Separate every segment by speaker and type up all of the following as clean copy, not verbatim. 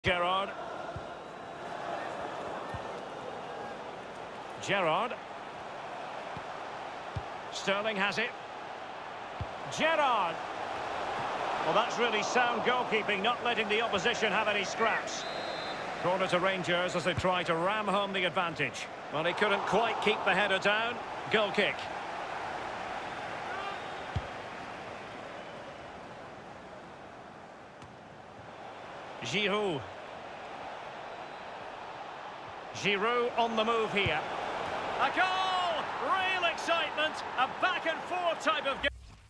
Speaker 1: Gerrard. Gerrard. Sterling has it. Gerrard. Well, that's really sound goalkeeping, not letting the opposition have any scraps. Corner to Rangers as they try to ram home the advantage. Well, he couldn't quite keep the header down. Goal kick. Giroud. Giroud on the move here. A goal! Real excitement. A back and forth type of game.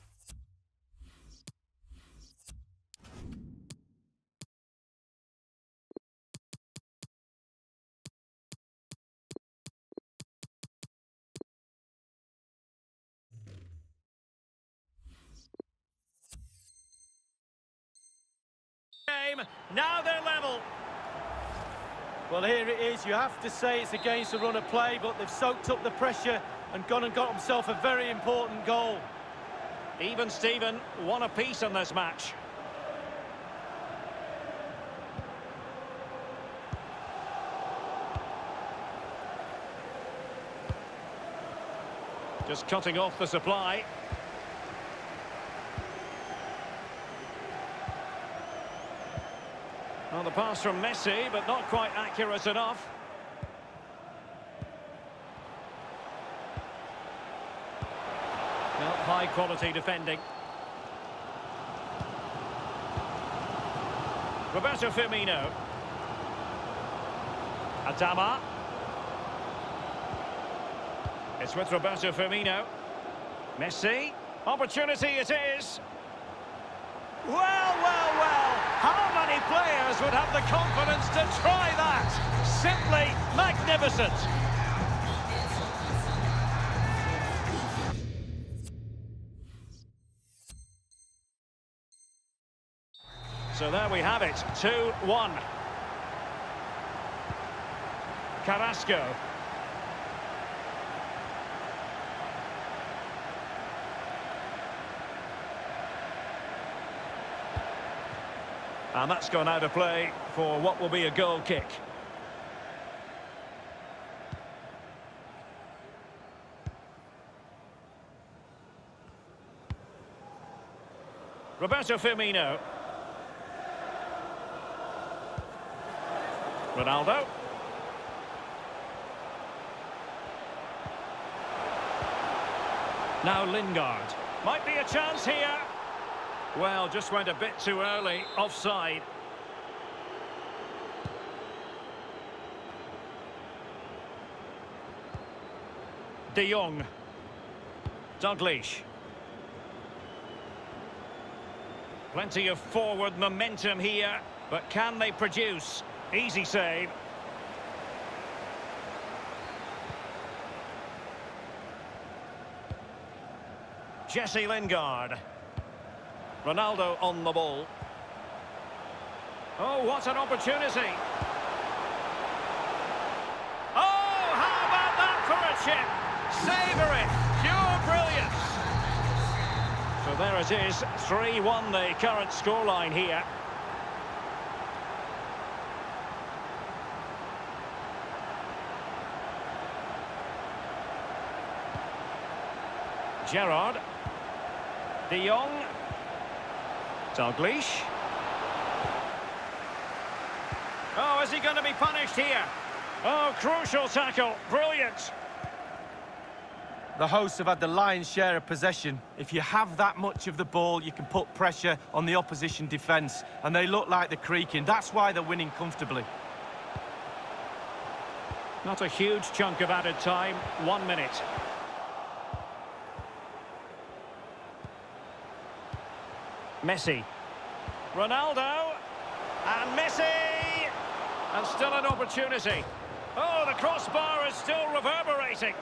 Speaker 1: Now they're level.
Speaker 2: Well, here it is. You have to say it's against the run of play, but they've soaked up the pressure and gone and got themselves a very important goal.
Speaker 1: Even Steven, one apiece in this match. Just cutting off the supply. Well, the pass from Messi, but not quite accurate enough. Well, high quality defending. Roberto Firmino. Adama. It's with Roberto Firmino. Messi. Opportunity it is. Well, well, well. How many players would have the confidence to try that? Simply magnificent. So there we have it, 2-1. Carrasco. And that's gone out of play for what will be a goal kick. Roberto Firmino. Ronaldo. Now Lingard. Might be a chance here. Well, just went a bit too early, offside. De Jong. Dalglish. Plenty of forward momentum here, but can they produce? Easy save. Jesse Lingard. Ronaldo on the ball. Oh, what an opportunity. Oh, how about that for a chip? Savour it. Pure brilliance. So there it is, 3-1 the current scoreline here. Gerrard. De Jong. Dalglish. Oh, is he going to be punished here? Oh, crucial tackle. Brilliant.
Speaker 2: The hosts have had the lion's share of possession. If you have that much of the ball, you can put pressure on the opposition defence. And they look like they're creaking. That's why they're winning comfortably.
Speaker 1: Not a huge chunk of added time. 1 minute. Messi. Ronaldo. And Messi. And still an opportunity. Oh, the crossbar is still reverberating.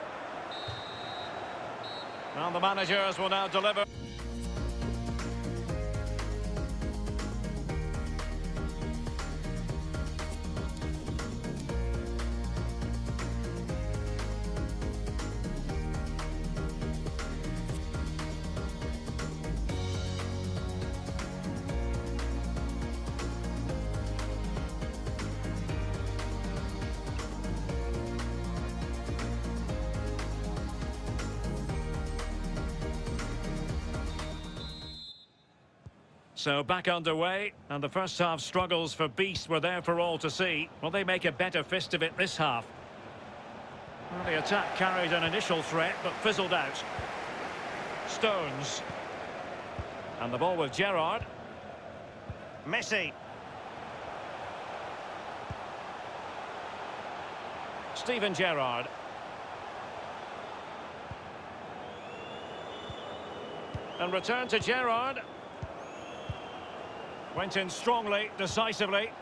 Speaker 1: Well, the managers will now deliver. So back underway, and the first half struggles for Beast were there for all to see. Will they make a better fist of it this half? Well, the attack carried an initial threat, but fizzled out. Stones. And the ball with Gerrard. Messi. Steven Gerrard. And return to Gerrard. Went in strongly, decisively.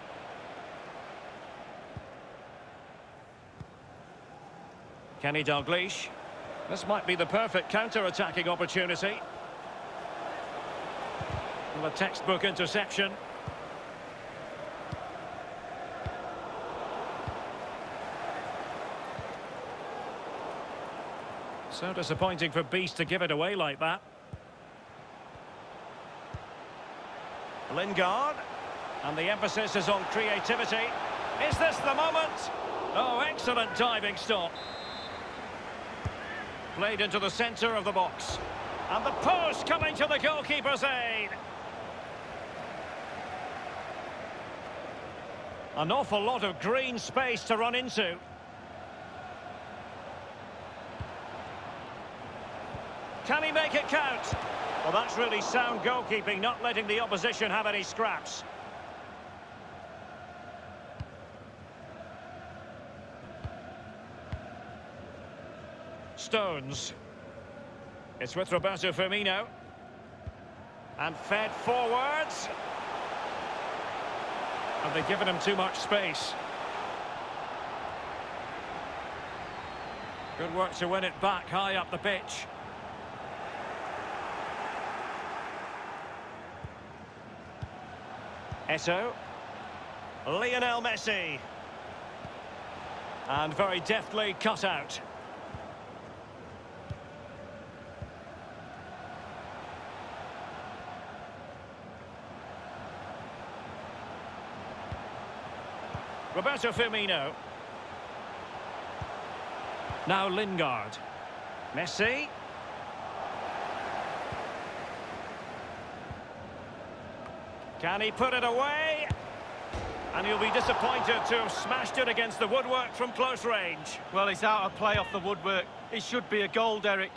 Speaker 1: Kenny Dalglish. This might be the perfect counter-attacking opportunity. And a textbook interception. So disappointing for Beast to give it away like that. Lingard. And the emphasis is on creativity. Is this the moment? Oh, excellent diving stop. Played into the centre of the box. And the post coming to the goalkeeper's aid. An awful lot of green space to run into. Can he make it count? Well, that's really sound goalkeeping, not letting the opposition have any scraps. Stones. It's with Roberto Firmino. And fed forwards. Have they given him too much space? Good work to win it back high up the pitch. Eto'o. Lionel Messi. And very deftly cut out. Roberto Firmino. Now Lingard. Messi. Can he put it away? And he'll be disappointed to have smashed it against the woodwork from close range.
Speaker 2: Well, it's out of play off the woodwork. It should be a goal, Derek.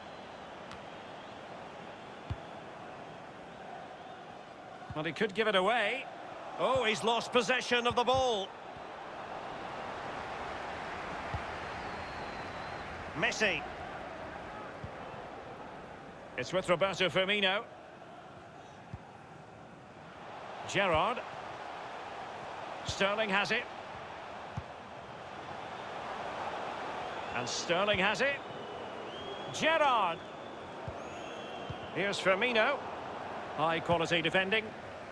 Speaker 1: Well, he could give it away. Oh, he's lost possession of the ball. Messi. It's with Roberto Firmino. Gerrard. Sterling has it. And Sterling has it. Gerrard. Here's Firmino. High quality defending.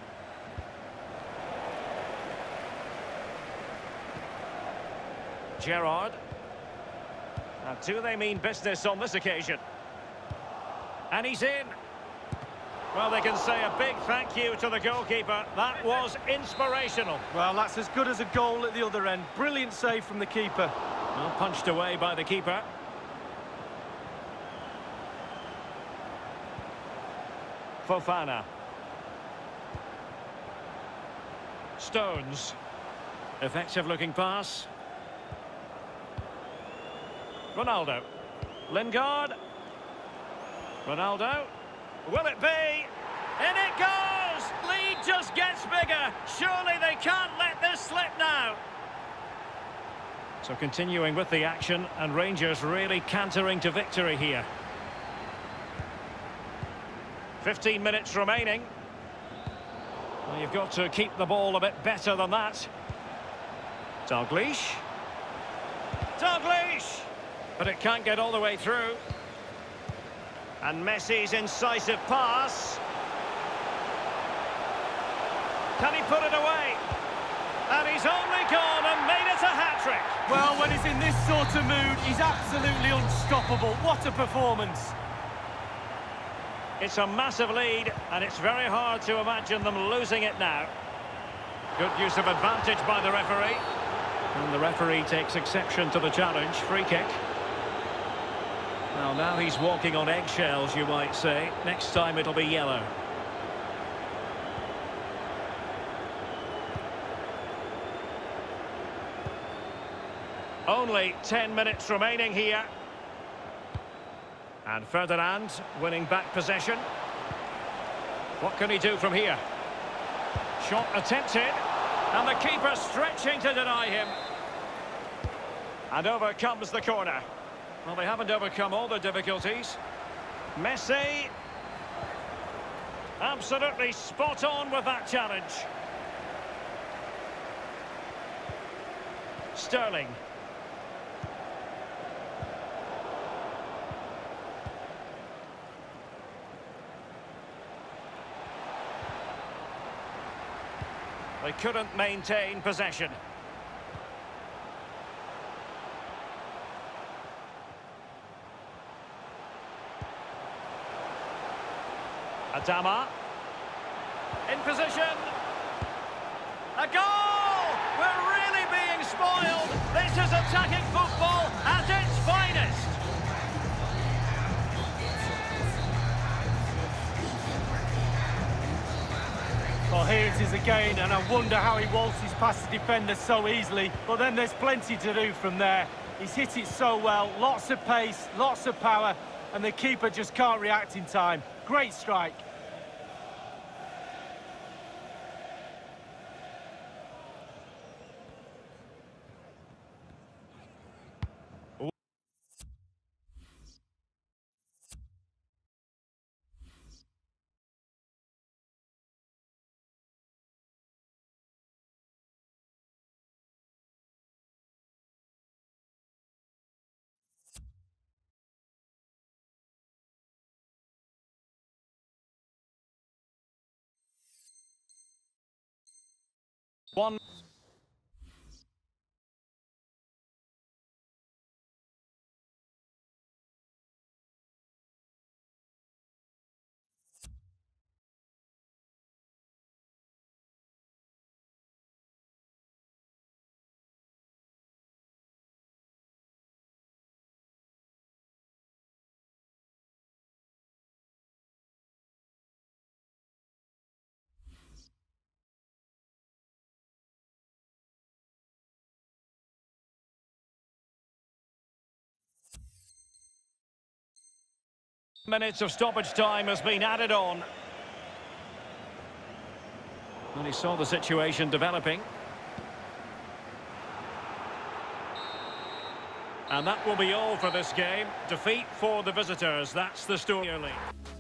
Speaker 1: Gerrard. Now, do they mean business on this occasion? And he's in. Well, they can say a big thank you to the goalkeeper. That was inspirational.
Speaker 2: Well, that's as good as a goal at the other end. Brilliant save from the keeper.
Speaker 1: Well, punched away by the keeper. Fofana. Stones. Effective looking pass. Ronaldo. Lingard. Ronaldo. Will it be? In it goes! Lead just gets bigger. Surely they can't let this slip now. So continuing with the action, and Rangers really cantering to victory here. 15 minutes remaining. Well, you've got to keep the ball a bit better than that. Dalglish. Dalglish! But it can't get all the way through. And Messi's incisive pass. Can he put it away? And he's only gone and made it a hat-trick.
Speaker 2: Well, when he's in this sort of mood, he's absolutely unstoppable. What a performance.
Speaker 1: It's a massive lead, and it's very hard to imagine them losing it now. Good use of advantage by the referee. And the referee takes exception to the challenge. Free kick. Well, now he's walking on eggshells, you might say. Next time it'll be yellow. Only 10 minutes remaining here. And Ferdinand winning back possession. What can he do from here? Shot attempted. And the keeper stretching to deny him. And over comes the corner. Well, they haven't overcome all the difficulties. Messi. Absolutely spot on with that challenge. Sterling. They couldn't maintain possession. Adama. In position. A goal! We're really being spoiled. This is attacking football at its finest.
Speaker 2: Well, here it is again, and I wonder how he waltzes past the defender so easily. But then there's plenty to do from there. He's hit it so well, lots of pace, lots of power, and the keeper just can't react in time. Great strike.
Speaker 1: One. Minutes of stoppage time has been added on. And he saw the situation developing. And that will be all for this game. Defeat for the visitors. That's the story.